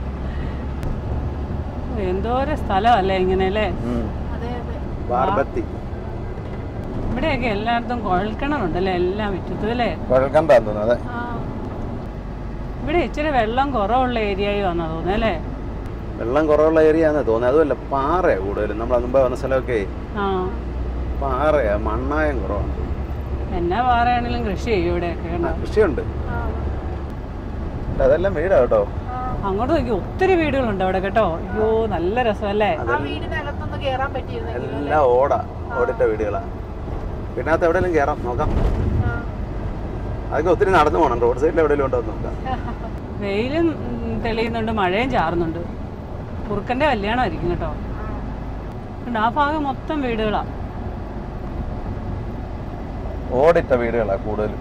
എന്തോരം സ്ഥലമല്ലേ ഇങ്ങനെ അല്ലേ? ബാർബത്തി. ഇവിടെയൊക്കെ എല്ലായിടത്തും കുഴൽക്കിണറുണ്ടല്ലേ, എല്ലാം വിറ്റത്തും അല്ലേ? കുഴൽക്കിണറാന്ന് തോന്നുന്നു. അതെ, ഇവിടെ ഇച്ചിരി വെള്ളം കുറവുള്ള ഏരിയയും ആണെന്നാ തോന്നുന്നത് അല്ലേ? വെള്ളം കുറവുള്ള ഏരിയ ആണെന്ന് തോന്നുന്നത്. അതുമല്ല, പാറയാ കൂടുതലും. നമ്മൾ മുമ്പ് വന്ന സ്ഥലമൊക്കെ പാറയാ, മണ്ണായം കുറവാണ്. എന്നാ പാറയാണെങ്കിലും കൃഷി ചെയ്യും ഇവിടെയൊക്കെ. കൃഷിയുണ്ട്, അതെല്ലാം വീടാ കേട്ടോ. അങ്ങോട്ട് നോക്കി ഒത്തിരി വീടുകളുണ്ട് അവിടെ കേട്ടോ. അയ്യോ നല്ല രസമല്ലേ? എല്ലാം ഓടിട്ട വീടുകളാ. പിന്നകത്ത് എവിടെയെങ്കിലും കയറാം, നോക്കാം. അതൊക്കെ ഒത്തിരി നടന്നു പോകണം. റോഡ് സൈഡിൽ എവിടെയെങ്കിലും ഉണ്ടോ നോക്കാം. വെയിലും തെളിയുന്നുണ്ട്, മഴയും ചാറുന്നുണ്ട്. കുറുക്കൻ്റെ കല്യാണമായിരിക്കും കേട്ടോ. ആ ഭാഗം മൊത്തം വീടുകളാ, ഓടിട്ട വീടുകളാ കൂടുതലും.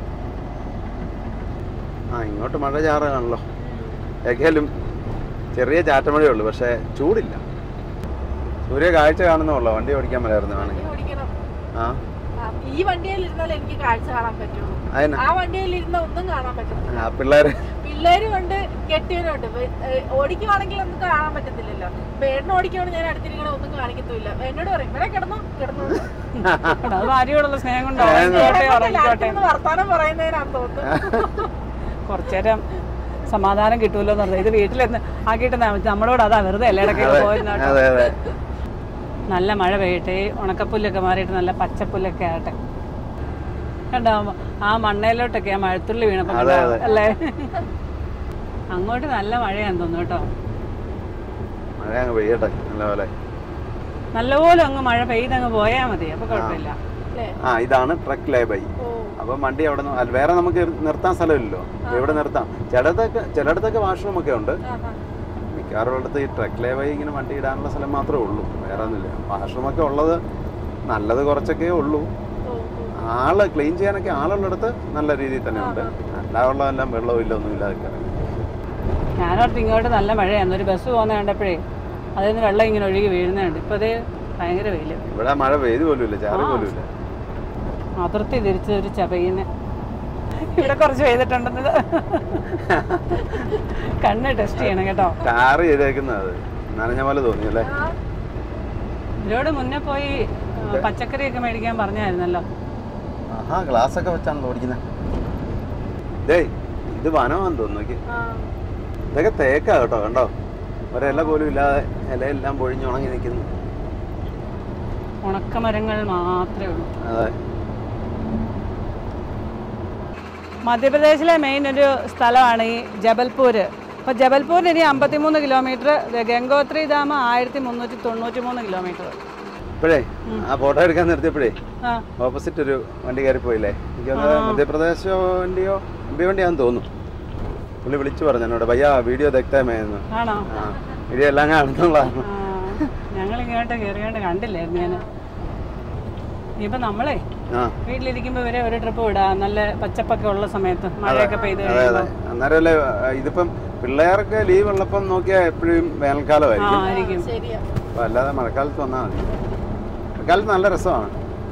ആ ഇങ്ങോട്ട് മഴ ചാറുകയാണല്ലോ. ഏകലും ചെറിയ ചാറ്റമഴയേ ഉള്ളൂ, പക്ഷേ ചൂടില്ല. സൂര്യ കാഴ്ച കാണുന്നുള്ളൂ. വണ്ടി ഓടിക്കാൻ മേലായിരുന്നു വേണമെങ്കിൽ. ആ ഈ വണ്ടിയിൽ ഇരുന്നാൽ എനിക്ക് കാഴ്ച കാണാൻ പറ്റുള്ളൂ. ആ വണ്ടിയിൽ ഇരുന്ന ഒന്നും കാണാൻ പറ്റില്ല. പിള്ളേരും ഉണ്ട്, കെട്ടിയവനുണ്ട്. ഓടിക്കുവാണെങ്കിൽ ഒന്നും കാണാൻ പറ്റത്തില്ലല്ലോ. പേടിന് ഓടിക്കുവാണെങ്കിൽ ഞാൻ അടുത്തിരിക്കണ ഒന്നും കാണിക്കത്തില്ല. എന്നോട് പറയും, ഇവിടെ കിടന്നു ഭാര്യയോടുള്ള സ്നേഹം കൊണ്ടോ വർത്താനം പറയുന്നതിനാന്ന് തോന്നുന്നു. കുറച്ചേരം സമാധാനം കിട്ടുമല്ലോ എന്ന് പറഞ്ഞത്. ഇത് വീട്ടിലെന്ന് ആക്കിയിട്ട് നമ്മളോട് അതാ വെറുതെ എല്ലായിടക്കൊക്കെ പോയിരുന്ന. നല്ല മഴ പെയ്യട്ടെ, ഉണക്കപ്പുല്ലൊക്കെ മാറിയിട്ട് നല്ല പച്ചപ്പുല്ലൊക്കെ ആകട്ടെ. കണ്ടോ ആ മണ്ണയിലോട്ടൊക്കെ ആ മഴത്തുള്ളി വീണപ്പോ അല്ലേ? അങ്ങോട്ട് നല്ല മഴയാന്ന് തോന്നുന്നു കേട്ടോ. നല്ലപോലെ അങ്ങ് മഴ പെയ്തങ്ങ് പോയാ മതി, അപ്പൊ കുഴപ്പമില്ല. ഇതാണ് ട്രക്ക് ലേബൈ. അപ്പൊ വണ്ടി അവിടെ വേറെ നമുക്ക് നിർത്താൻ സ്ഥലമില്ലല്ലോ. എവിടെ നിർത്താം? ചിലയിടത്തൊക്കെ വാഷ്റൂം ഒക്കെ ഉണ്ട്. മിക്കവാറുള്ളടത്ത് ഈ ട്രക്ക് ലേബൈ ഇങ്ങനെ വണ്ടി ഇടാനുള്ള സ്ഥലം മാത്രമേ ഉള്ളൂ, വേറെ ഒന്നുമില്ല. വാഷ്റൂമൊക്കെ ഉള്ളത് നല്ലത് കുറച്ചൊക്കെ ഉള്ളൂ. ആള് ക്ലീൻ ചെയ്യാനൊക്കെ ആളുള്ളിടത്ത് നല്ല രീതിയിൽ തന്നെ ഉണ്ട്. അല്ലാതെല്ലാം വെള്ളവും ഇല്ല, ഒന്നും ഇല്ലാതെ. ഞാനോർത്ത് ഇങ്ങോട്ട് നല്ല മഴയാണ്, ഒരു ബസ് പോകുന്ന കണ്ടപ്പോഴേ അതിൽ നിന്ന് വെള്ളം ഇങ്ങനെ ഒഴുകി വീഴുന്നുണ്ട്. ഇപ്പൊ അത് ഭയങ്കര വെയില്. ഇവിടെ മഴ പെയ്ത് പോലുമില്ല, ചാറി പോലുമില്ല. അതിർത്തി തിരിച്ച് ഒരു ചപയിന് ഇവിടെ കുറച്ച് പെയ്തിട്ടുണ്ടെന്നത് കണ്ണ് ടെസ്റ്റ് ചെയ്യണം കേട്ടോ. കാറ് ചെയ്തേക്കുന്നത് നനഞ്ഞ പോലെ തോന്നിയല്ലേ? ഇതിലൂടെ മുന്നേ പോയി പച്ചക്കറിയൊക്കെ മേടിക്കാൻ പറഞ്ഞായിരുന്നല്ലോ. ആഹാ, ഗ്ലാസ് ഒക്കെ വെച്ചാണ് ഓടിക്കുന്നത്. ഇത് വനമാണെന്ന് തോന്നുന്നു. ഇതൊക്കെ തേക്കാ കേട്ടോ, കണ്ടോ? ഒരില പോലും ഇല്ലാതെ ഇലയെല്ലാം പൊഴിഞ്ഞ് ഉണങ്ങി നിൽക്കുന്നു. ഉണക്കമരങ്ങൾ മാത്രമേ ഉള്ളൂ. അതെ. മധ്യപ്രദേശിലെ മെയിൻ ഒരു സ്ഥലമാണ് ഈ ജബൽപൂർ. അപ്പോൾ ജബൽപൂരിന് ഇനി 53 കിലോമീറ്റർ, ഗംഗോത്രി ഡാം 1393 കിലോമീറ്റർ. ഇപ്പോഴേ ആ ഫോട്ടോ എടുക്കാൻ നിർത്തിയപ്പോഴേ ഓപ്പോസിറ്റ് ഒരു വണ്ടി കയറി പോയില്ലേ? എനിക്ക് മധ്യപ്രദേശ് വണ്ടിയോ വണ്ടിയാന്ന് തോന്നുന്നു. പുള്ളി വിളിച്ചു പറഞ്ഞു എന്നോട്, ഭയ്യ വീഡിയോ দেখത്തേമേന്ന്. ആണോ? വീഡിയോ എല്ലാം കാണുന്നുള്ളതാണ്. ഞങ്ങൾ ഇങ്ങോട്ട് കയറിയോണ്ട് കണ്ടില്ലായിരുന്നു ഞാൻ. ഇനിയിപ്പോൾ നമ്മളെ വീട്ടിലിരിക്കുമ്പോൾ ഇവരെ ഒരു ട്രിപ്പ് വിടാം, നല്ല പച്ചപ്പൊക്കെ ഉള്ള സമയത്ത്, മഴയൊക്കെ പെയ്ത്. അന്നേരമല്ലേ ഇതിപ്പം പിള്ളേർക്ക് ലീവ് ഉള്ളപ്പം നോക്കിയാൽ എപ്പോഴും വേനൽക്കാലമായിരിക്കും. ശരിയാ. അപ്പോൾ അല്ലാതെ മഴക്കാലത്ത് വന്നാൽ മതി. മഴക്കാലത്ത് നല്ല രസമാണ്.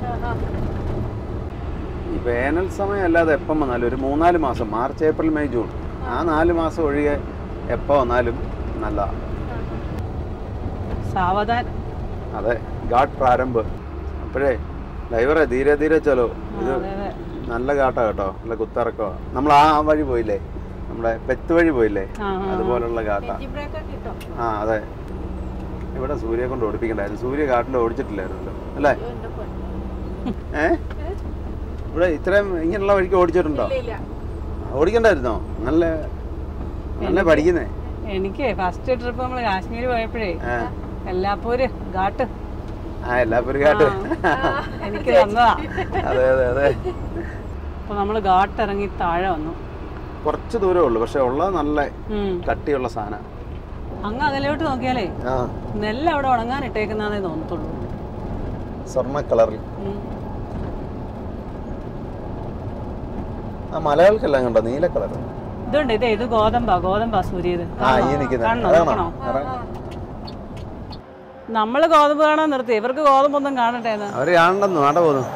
ഈ വേനൽ സമയം അല്ലാതെ എപ്പം വന്നാലും ഒരു 3-4 മാസം, മാർച്ച്, ഏപ്രിൽ, മെയ്, ജൂൺ, ആ 4 മാസം ഒഴികെ എപ്പോൾ വന്നാലും നല്ലതാണ്. സാവധാനം. അതെ, ഘാട്ട് പ്രാരംഭ. അപ്പോഴേ ഡ്രൈവറെ ധീരെ ധീരെ ചലോ. ഇത് നല്ല ഘാട്ടാ കേട്ടോ, നല്ല കുത്തിറക്കോ. നമ്മൾ ആ വഴി പോയില്ലേ, നമ്മുടെ പെത്ത് വഴി പോയില്ലേ, അതുപോലുള്ള ഘാട്ടാ. ആ അതെ, ഇവിടെ സൂര്യയെ കൊണ്ട് ഓടിപ്പിക്കണ്ടായിരുന്നു. സൂര്യ ഘാട്ടിൽ ഓടിച്ചിട്ടില്ലായിരുന്നല്ലോ അല്ലേ? ഇവിടെ ഇത്രയും ഇങ്ങനെയുള്ള വഴിക്ക് ഓടിച്ചിട്ടുണ്ടോ? ഓടിക്കണ്ടായിരുന്നോ? നല്ല നല്ല പഠിക്കുന്നേ. എനിക്ക് ഫസ്റ്റ് ട്രിപ്പ് നമ്മൾ കാശ്മീർ പോയപ്പോഴേ എല്ലാപ്പൂര് ഘാട്ട്. എല്ലാപ്പൂര് ഘാട്ട് എനിക്ക് തന്നതാ. അതെ അതെ അതെ. അപ്പൊ നമ്മള് ഘാട്ട് ഇറങ്ങി താഴെ വന്നു. കുറച്ച് ദൂരമേ ഉള്ളു, പക്ഷെ ഉള്ളത് നല്ല കട്ടിയുള്ള സാധനം. അങ്ങ് അകലോട്ട് നോക്കിയാലേ നെല്ല് അവിടെ ഉണങ്ങാൻ ഇട്ടേക്കുന്നേ തോന്നത്തുള്ളൂ. സ്വർണ്ണ കളറിൽ. ആ മലകൾക്കെല്ലാം കണ്ടോ നീല കളർ. ഇതുണ്ട്, ഇത് ഗോതമ്പാ സൂര്യത്. നമ്മള് ഗോതമ്പ് കാണാൻ നിർത്തി, ഇവർക്ക് ഗോതമ്പൊന്നും കാണട്ടെ. അവര് കാണണ്ടെന്നു നാട പോന്നു.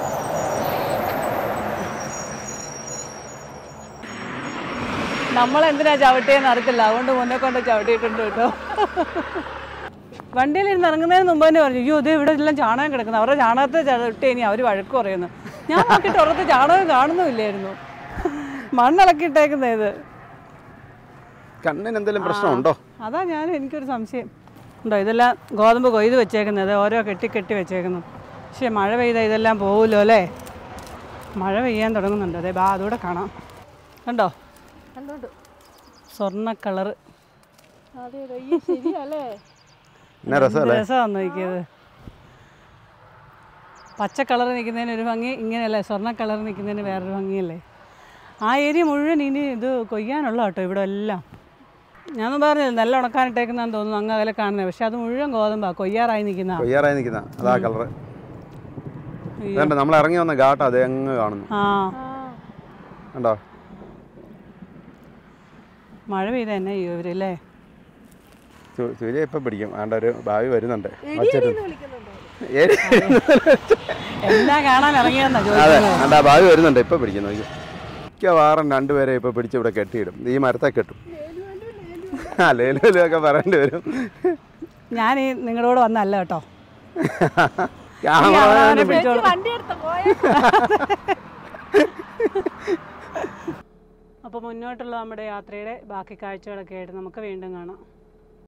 നമ്മളെന്തിനാ ചവിട്ടിയെന്ന് അറിയത്തില്ല, അതുകൊണ്ട് മുന്നേ കൊണ്ട് ചവിട്ടിയിട്ടുണ്ട് കേട്ടോ. വണ്ടിയിൽ ഇരുന്ന് ഇറങ്ങുന്നതിന് മുമ്പ് തന്നെ പറഞ്ഞു, അയ്യോ ഇത് ഇവിടെ എല്ലാം ചാണകം കിടക്കുന്നു, അവരുടെ ചാണകത്തെ ചവിട്ടി ഇനി അവർ വഴക്ക് പറയുന്നു. ഞാൻ നോക്കിയിട്ട് ഉറത്ത് ചാണകം കാണുന്നുമില്ലായിരുന്നു, മണ്ണിളക്കിയിട്ടേക്കുന്ന ഇത്. കണ്ണിന് എന്തെങ്കിലും പ്രശ്നമുണ്ടോ? അതാ എനിക്കൊരു സംശയം ഉണ്ടോ. ഇതെല്ലാം ഗോതമ്പ് കൊയ്ത് വെച്ചേക്കുന്നത്, ഓരോ കെട്ടി വെച്ചേക്കുന്നു. പക്ഷേ മഴ പെയ്താൽ ഇതെല്ലാം പോകുമല്ലോ അല്ലേ? മഴ പെയ്യാൻ തുടങ്ങുന്നുണ്ട്. അതെ, അതുകൂടെ കാണാം. കണ്ടോ, സ്വർണ്ണ കളറ്. രസമാണ് നോക്കിയത്. പച്ച കളർ നിൽക്കുന്നതിന് ഒരു ഭംഗി, ഇങ്ങനെയല്ലേ സ്വർണ്ണ കളർ നിൽക്കുന്നതിന് വേറൊരു ഭംഗിയല്ലേ. ആ ഏരിയ മുഴുവൻ ഇനി ഇത് കൊയ്യാനുള്ള കേട്ടോ ഇവിടെ എല്ലാം. ഞാനൊന്നും പറഞ്ഞില്ല, നല്ല ഉണക്കാനിട്ടേക്കുന്നാന്ന് തോന്നുന്നു അങ്ങ് അകലെ കാണുന്നത്. പക്ഷെ അത് മുഴുവൻ ഗോതമ്പാ, കൊയ്യാറായി നിൽക്കുന്ന അതാ കളറ്. നമ്മൾ ഇറങ്ങി വന്ന ഘാട്ട് അത് അങ്ങ് കാണുന്നു. കണ്ടോ, മഴ പെയ്ത തന്നെ ഇവരല്ലേ. സൂര്യ ഇപ്പൊ പിടിക്കും. വേണ്ട, ഒരു ഭാവി വരുന്നുണ്ട്. എല്ലാം കാണാൻ ഇറങ്ങിയെന്നാ. അതെ, വേണ്ട ഭാവി വരുന്നുണ്ട്, ഇപ്പൊ പിടിക്കുന്നു. മിക്കവാറും 2 പേരെ ഇപ്പൊ പിടിച്ച് ഇവിടെ കെട്ടിയിടും. ഈ മരത്തെ കെട്ടും. ലേലൊക്കെ പറയേണ്ടി വരും. ഞാൻ നിങ്ങളോട് വന്നല്ല കേട്ടോ. അപ്പോൾ മുന്നോട്ടുള്ള നമ്മുടെ യാത്രയുടെ ബാക്കി കാഴ്ചകളൊക്കെ ആയിട്ട് നമുക്ക് വീണ്ടും കാണാം.